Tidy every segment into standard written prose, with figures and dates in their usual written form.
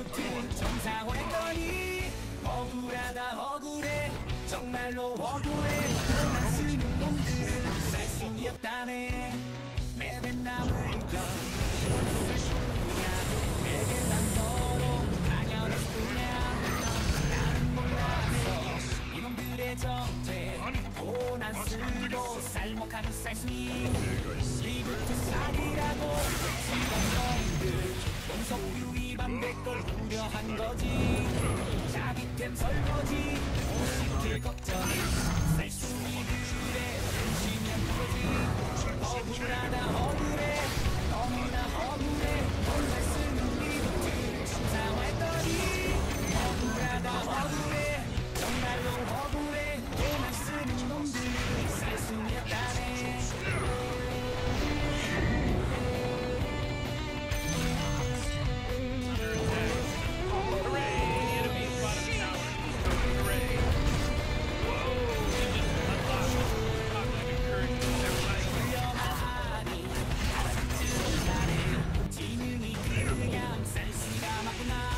리부트 정상화했더니 억울하다 억울해 정말로 억울해 돈 쓰는 놈들은 살 수 없다네 맵에 남을 건 내게 난 서로 당연했을 뿐이야 나는 몰랐어 이놈들의 정체 돈 안 쓰고 쌀먹하는 쌀순이 리부트 쌀이라고 외치던 놈들 공속유 위반 백걸 우려한 거지 자비템 설거지 오시킬 걱정이 쌀순이들의 중심은 그거지 억울하다 억울해 너무나 억울해 돈잘 쓰는 리부트 정상화했더니 억울하다 억울해 정말로 억울해 돈 안 쓰는 놈들은 살 수 없다네 지능이 그냥 쌀씨가 맞구나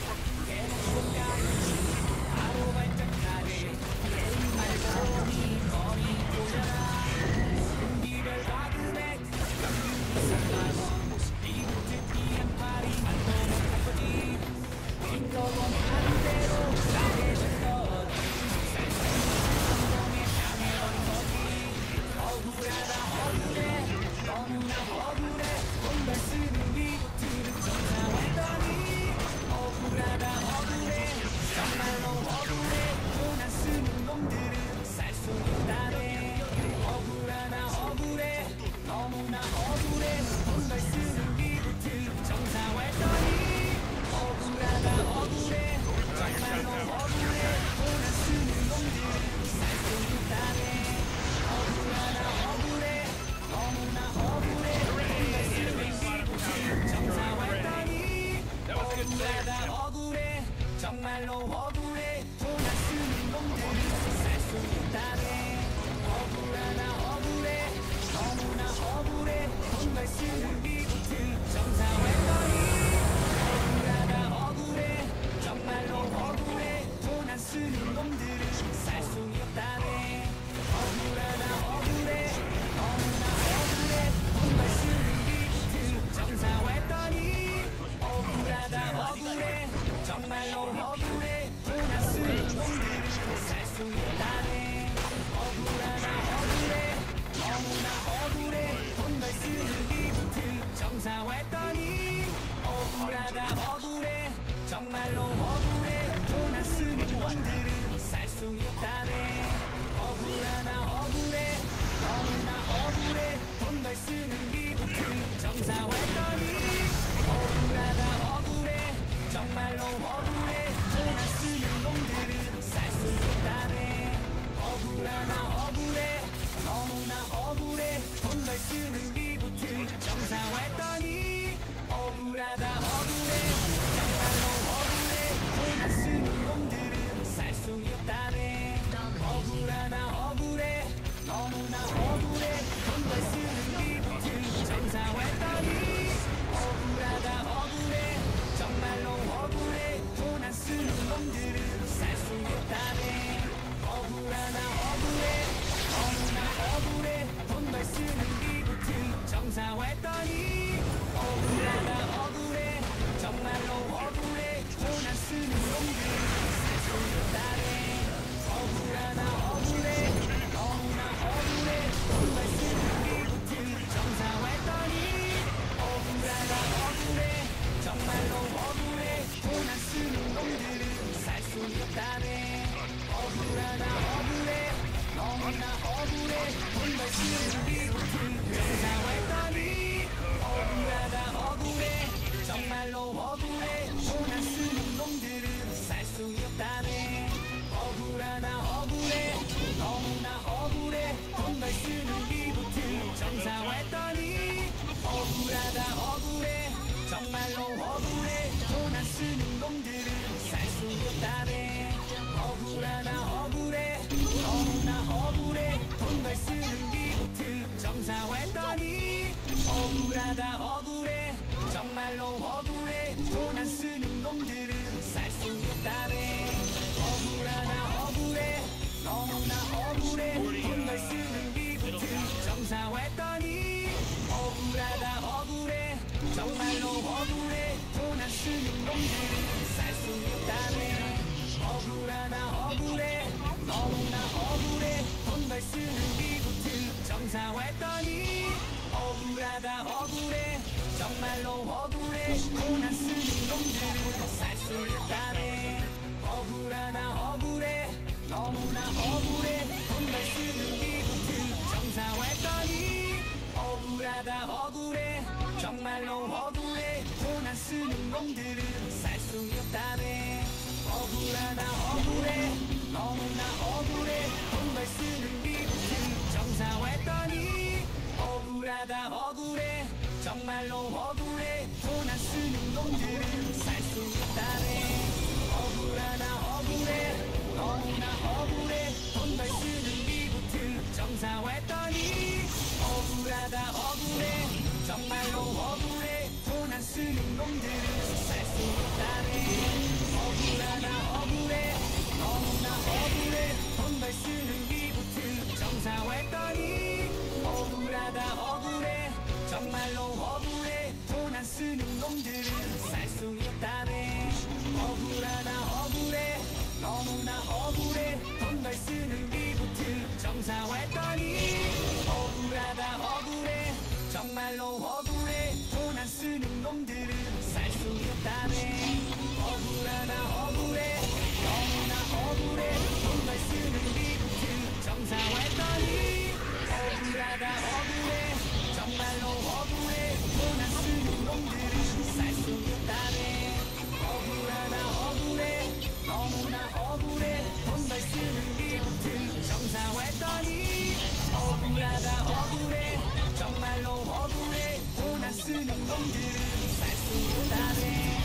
대놓고 바로 발전하네 게임 말고니 머리 보잖아 분기별 과금액 연금이 3만원 리부트 PM8이 말도 못할 거지 핑거원 하는 대로 싸게 줄 거지 쌀수 있는 성공에 당해버린 거지 억울하다 억울해 너무나 억울해 돈 잘 쓰는 리부트를 정상화했더니 억울하다 억울해 정말로 억울해 돈 안 쓰는 놈들은 살 수 있다네 억울하다 억울해 너무나 억울해 돈 잘 쓰는 리부트 정상화했더니 억울하다 억울해 정말로 억울해 돈 안 쓰는 놈들은 살 수 있다네 억울하다 억울해 너무나 억울해 돈 잘 쓰는 리부트 정상화했더니 억울하다 억울해 정말로 억울해 돈 안 쓰는 놈들은 살 수 있다네 억울하다 억울해 너무나 억울해 돈 잘 쓰는 리부트 정상화했더니 억울하다 억울해 정말로 억울해 돈 안 쓰는 놈들은 살 수 없다네 억울하다 억울해 너무나 억울해 돈 잘 쓰는 리부트 정상화했더니 억울하다 억울해 정말로 억울해 돈 안 쓰는 놈들은 살 수 없다네 억울하다 억울해 너무나 억울해 돈 잘 쓰는 리부트 정상화했더니 억울하다 억울해 정말로 억울해 돈 안 쓰는 놈들은 살 수 없다네 억울하다 억울해 너무나 억울해 돈 잘 쓰는 리부트 정상화했더니 억울하다 억울해 정말로 억울해 돈 안 쓰는 놈들은 살 수 없다네 억울하다 억울해 너무나 억울해 돈 잘 쓰는 리부트 정상화했더니 억울하다 억울해 정말로 억울해 돈 안 쓰는 놈들은 살 수 없다네 억울하다 억울해 너무나 억울해 돈 잘 쓰는 리부트 정상화했더니 억울하다 억울해 정말로 억울해 돈 안 쓰는 놈들은 살 수 없다네 억울하다 억울해 너무나 억울해 돈 잘 쓰는 리부트 정상화했더니 억울하다 억울해 정말로 억울해 돈 안 쓰는 놈들은 살 수 없다네 억울하다 억울해 너무나 억울해 돈 잘 쓰는 리부트 정상화했더니 억울하다 억울해 정말로 억울해 돈 안 쓰는 놈들은 살 수 없다네 억울하다 억울해 너무나 억울해 돈 잘 쓰는 리부트 정상화했더니 억울하다 억울해 정말로 억울해 돈 안 쓰는 놈들은 살 수 없다네 억울하다 억울해 너무나 억울해 돈 잘 쓰는 리부트 정상화했더니 억울하다 억울해 정말로 억울해 돈 안 쓰는 놈들은 살 수 없다네 억울하다 억울해 너무나 억울해 돈 잘 쓰는 리부트 정상화했더니 억울하다 억울해 정말로 억울해 억울해 돈 안 쓰는 놈들은 살 수 없다네 억울하다 억울해 너무나 억울해 돈 덜 쓰는 미국들 정상화했더니 억울하다 억울해 정말로 억울해 돈 안 쓰는 놈들은 살 수 없다네 억울하다 억울해 너무나 억울해 돈 덜 쓰는 미국들 정상화했더니 억울하다 억울해 정말로 억울해 돈 안 쓰는 놈들은 살 수 없다네 억울하다 억울해 너무나 억울해 돈 덜 쓰는 미국들 정상화했더니 억울하다 억울해 정말로 억울해 돈 안 쓰는 놈들은 살 수 없다네 억울하다 억울해 너무나 억울해 돈 덜 쓰는 미국들 정상화했더니 억울하다 억울해 정말로 억울해 돈 안 쓰는 놈들은 살 수 없다네 억울하다 억울해 너무나 억울해 돈 덜 쓰는 미국들 정상화했더니 억울하다 억울해 정말로 억울해 돈 안 쓰는 놈들은 살 수 없다네 억울하다 억울해 너무나 억울해 돈 덜 쓰는 미국들 정상화했더니 억울하다 억울해 정말로 억울해 돈 안 쓰는 놈들은 살 수 없다네 억울하다 억울해 너무나 억울해 돈 덜 쓰는 미국들 정상화했더니 억울하다 억울해 정말로 억울해 돈 안 쓰는 놈들은 살 수 없다네 억울하다 억울해 너무나 억울해 돈 덜 쓰는 미국들 정상화했더니 억울하다 억울해 정말로 억울해 돈 안 쓰는 놈들은 살 수 없다네 억울하다 억울해 너무나 억울해 돈 덜 쓰는 미국들 정상화했더니 억울하다 억울해 정말로 억울해 돈 안 쓰는 놈들은 살 수 없다네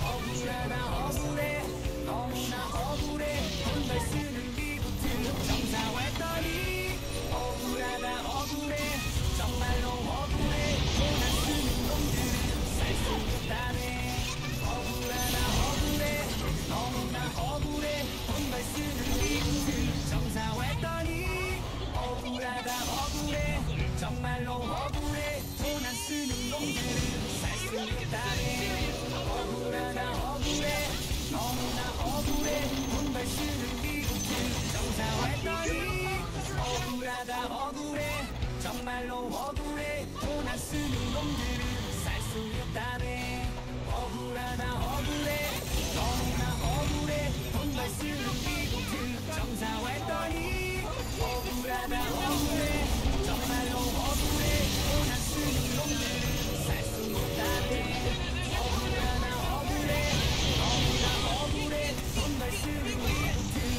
억울하다 억울해 너무나 억울해 돈 덜 쓰는 미국들 정상화했더니 억울하다 억울해 정말로 억울해 돈 안 쓰는 놈들은 살 수 없다네 억울하다 억울해 너무나 억울해 돈 덜 쓰는 미국들 정상화했더니 억울하다 억울해 정말로 억울해 돈 안 쓰는 놈들은 살 수 없다네 억울하다 억울해 너무나 억울해 돈 덜 쓰는 미국들 정상화했더니 억울하다 억울해 정말로 억울해 돈 안 쓰는 놈들은 살 수 없다네 억울하다 억울해 너무나 억울해 돈 덜 쓰는 미국들 정상화했더니 억울하다 억울해 정말로 억울해 돈 안 쓰는 놈들은 살 수 없다네 억울하다 억울해 너무나 억울해 돈 덜 쓰는 미국들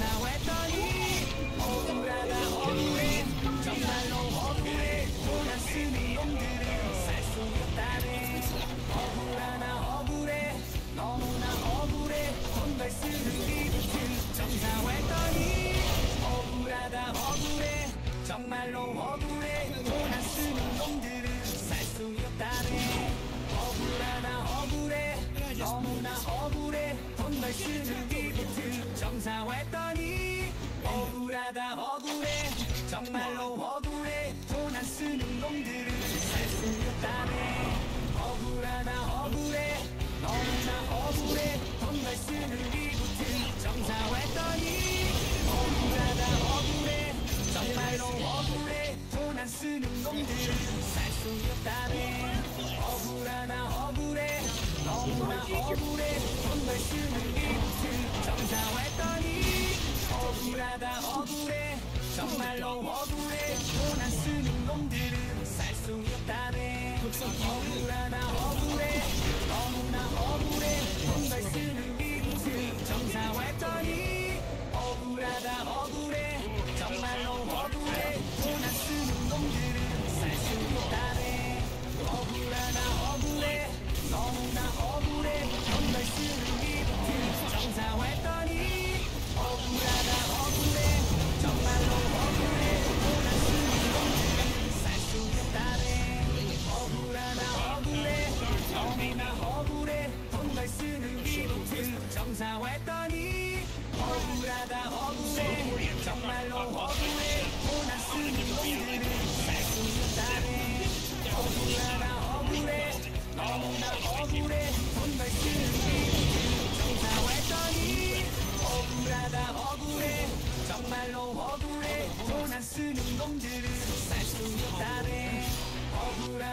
정상화했더니 억울하다 억울해 정말로 억울해 돈 안 쓰는 놈들은 살 수 없다네 억울하다 억울해 너무나 억울해 돈 덜 쓰는 미국들 정상화했더니 억울하다 억울해 정말로 억울해 돈 안 쓰는 놈들은 살 수 없다네 억울하다 억울해 너무나 억울해 돈 덜 쓰는 미국들 정상화했더니 억울하다 억울해 정말로 억울해 돈 안 쓰는 놈들은 살 수 없다네 억울하다 억울해 너무나 억울해 돈 덜 쓰는 미국들 정상화했더니 억울하다 억울해 정말로 억울해 돈 안 쓰는 놈들은 살 수 없다네 억울하다 억울해 너무나 억울해 돈 덜 쓰는 미국들 정상화했더니 억울하다 억울해 정말로 억울해 돈 안 쓰는 놈들은 살 수 없다네 억울하다 억울해 너무나 억울해 돈 덜 쓰는 미국들 정상화했더니 억울하다 억울해 정말로 억울해 돈 안 쓰는 놈들은 살 수 없다네 억울하다 억울해 너무나 억울해 돈 덜 쓰는 미국들 정상화했더니 억울하다 억울해 정말로 억울해 돈 안 쓰는 놈들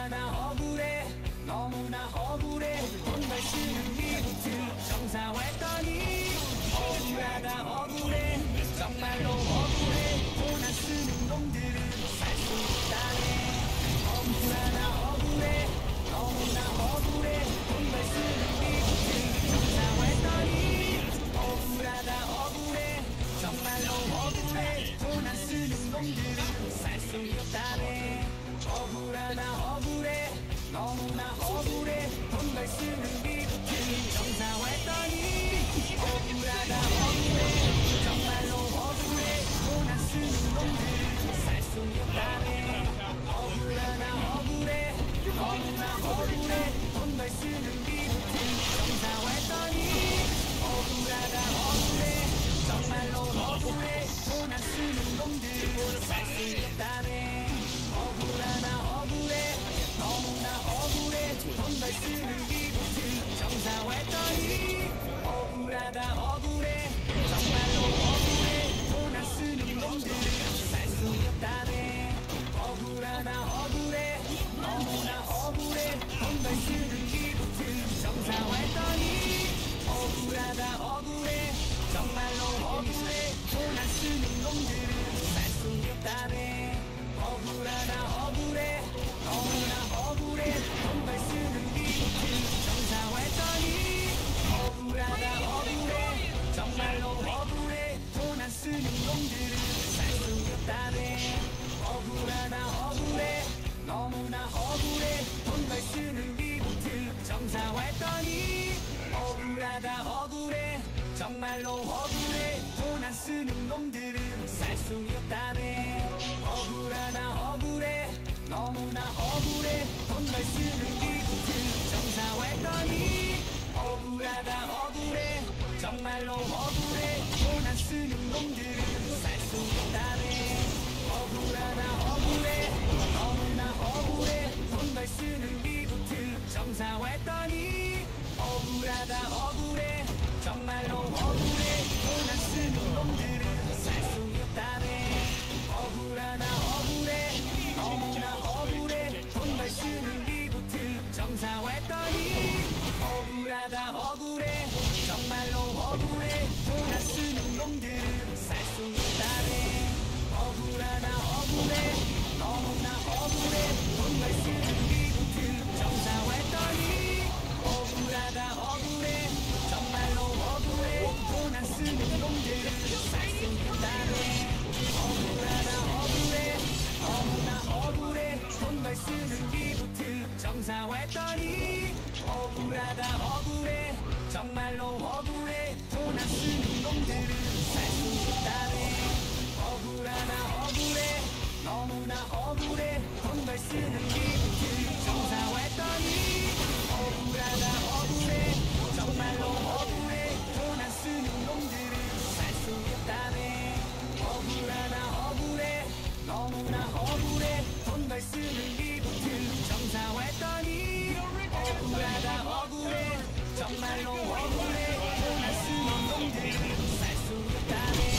억울하다 억울해 너무나 억울해 돈벌 쓰는 이유들 정사했더니 억울하다 억울해 정말로 억울해 돈 안 쓰는 놈들은 살 수 있다네 억울하다 억울해 너무나 억울해 돈벌 쓰는 이유들 정사했더니 억울하다 억울해 정말로 억울해 돈 안 쓰는 놈들은 살 수 있다네 억울하다 억울해 너무나 억울해 돈벌 쓰는 비극들이 정사했더니 억울하다 억울해 정말로 억울해 돈 안 쓰는 놈들은 살 수 없다네 억울하다 억울해 너무나 억울해 돈벌 쓰는 비극들이 정사했더니 억울하다 억울해 정말로 억울해 돈 안 쓰는 놈들은 살 수 없다네 억울하다 억울해 너무나 억울해 돈벌 쓰는 기분들 정사했더니 억울하다 억울해 정말로 억울해 돈 안 쓰는 놈들은 살 수 없다네 억울하다 억울해 너무나 억울해 돈벌 쓰는 기분들 정사했더니 억울하다 억울해 정말로 억울해 돈 안 쓰는 놈들은 살 수 없다네 억울하다 억울해 너무나 억울해 돈벌 쓰는 기분들 정사했더니 억울하다 억울해 정말로 억울해 돈 안 쓰는 놈들은 살 수 없다네 억울하다 억울해 너무나 억울해 돈벌 쓰는 기분들 정사했더니 억울하다 억울해 정말로 억울해 돈 안 쓰는 놈들은 살 수 없다네 억울하다 억울해 너무나 억울해 돈벌 쓰는 기분들 정사했더니 억울하다 억울해 정말로 억울해 돈 안 쓰는 놈들은 살 수 없다네 억울하다 억울해 너무나 억울해 돈벌 쓰는 기분들 정사했더니 억울하다 억울해 정말로 억울해 돈 안 쓰는 놈들은 살 수 없다네 억울하다 억울해 너무나 억울해 돈벌 쓰는 기분들 정사했더니 억울하다 억울해 정말로 억울해 돈 안 쓰는 놈들은 살 수 없다네 억울하다 억울해 너무나 억울해 돈벌 쓰는 기분들 정사했더니 억울하다 억울해 정말로 억울해 돈 안 쓰는 놈들은 살 수 없다네 억울하다 억울해 너무나 억울해 돈벌 쓰는 기분들 정사했더니 억울하다 억울해 정말로 억울해 돈 안 쓰는 놈들은 살 수 없다네 억울하다 억울해 너무나 억울해 돈벌 쓰는 기분들 정사했더니 억울하다 억울해 정말로 억울해 돈 안 쓰는 놈들은 살 수 없다네 억울하다 억울해 너무나 억울해 돈벌 쓰는 기분들 정사했더니 억울하다 억울해 정말로 억울해 돈 안 쓰는 놈들은 살 수 없다네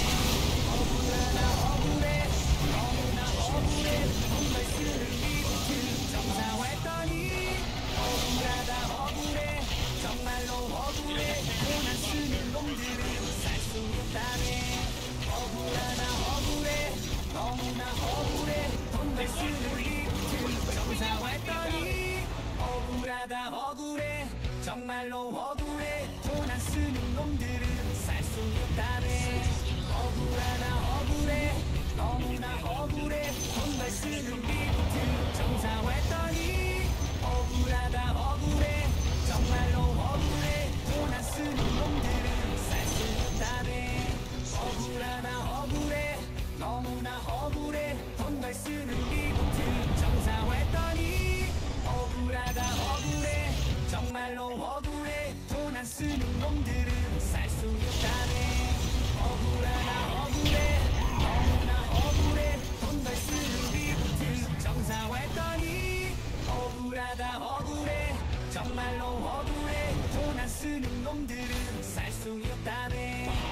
억울하다 억울해 너무나 억울해 돈벌 쓰는 기분들 정사했더니 억울하다 억울해 정말로 억울해 돈 안 쓰는 놈들은 살 수 없다네 억울하다 억울해 너무나 억울해 돈벌 쓰는 기분들 정사했더니 억울하다 억울해 정말로 억울해 돈 안 쓰는 놈들은 살 수 없다네 억울하다 억울해 너무나 억울해 돈벌 쓰는 기분들 정사했더니 억울하다 억울해 정말로 억울해 돈 안 쓰는 놈들은 살 수 없다네 억울하다 억울해 너무나 억울해 돈벌 쓰는 기분들 정사했더니 억울하다 억울해 정말로 억울해 돈 안 쓰는 놈들은 살 수 없다네 억울하다 억울해 너무나 억울해 돈벌 쓰는 기분들 정사했더니 억울하다 억울해 정말로 억울해 돈 안 쓰는 놈들은 살 수 없다네